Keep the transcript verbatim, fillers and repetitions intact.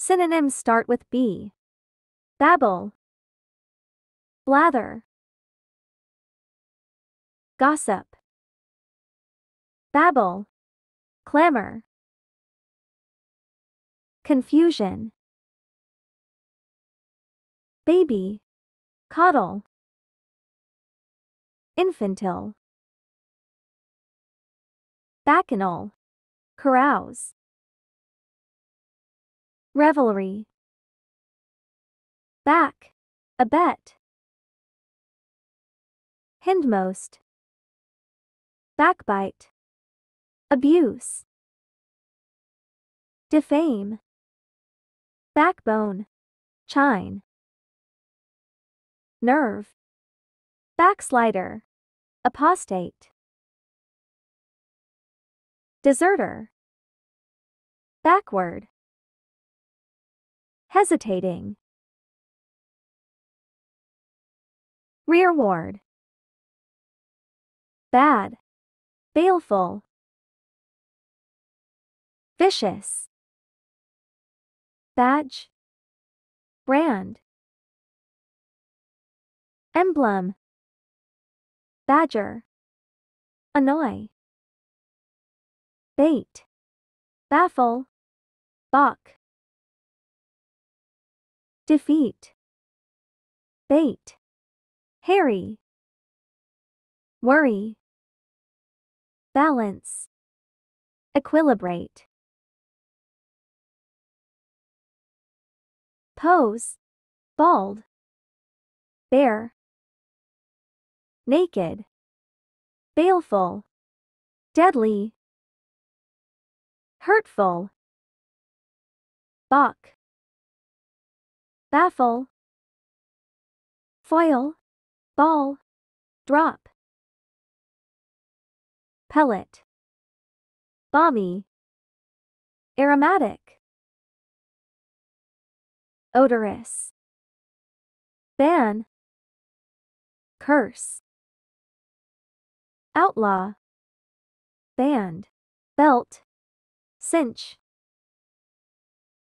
Synonyms start with B. Babble, blather, gossip, babble, clamor, confusion, baby, coddle, infantile, bacchanal, carouse, revelry, back, abet, hindmost, backbite, abuse, defame, backbone, chine, nerve, backslider, apostate, deserter, backward, hesitating, rearward, bad, baleful, vicious, badge, brand, emblem, badger, annoy, bait, baffle, balk, defeat, bait, harry, worry, balance, equilibrate, pose, bald, bare, naked, baleful, deadly, hurtful, balk, baffle, foil, ball, drop, pellet, balmy, aromatic, odorous, ban, curse, outlaw, band, belt, cinch,